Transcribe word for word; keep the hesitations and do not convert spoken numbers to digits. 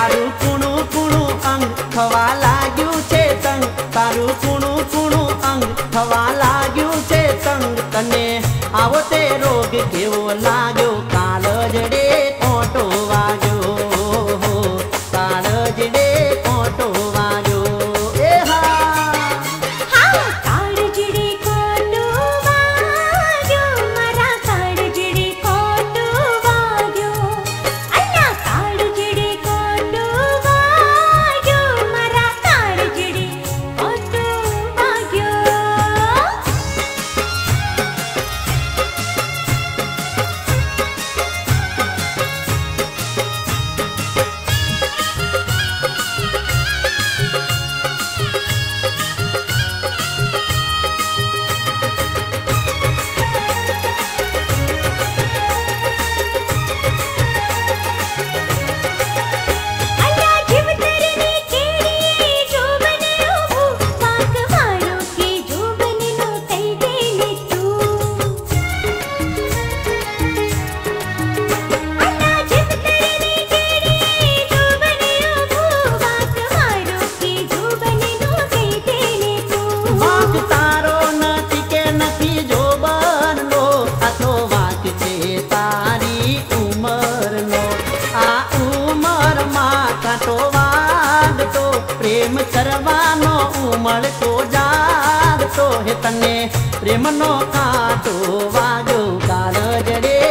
तारू कूणु कूणु अंग थवा लाग्यू छे तंग, तारू कूणु कूणु अंग थवा लाग्यू छे तंग, तने आवो ते रोग केवो लाग्यो काळजड़े कोटो वाग्यो, काळजड़े कोटो वाग्यो। ए हा हाँ काळजड़े कोटो वाग्यो, मारा काळजड़े कोटो वाग्यो, अल्ला काळजड़े कोटो वाग्यो, मारा काळजड़े कोटो वाग्यो। प्रेम करवानो उमळतो जागतो हे तने प्रेमनो कांटो वाग्यो काळजड़े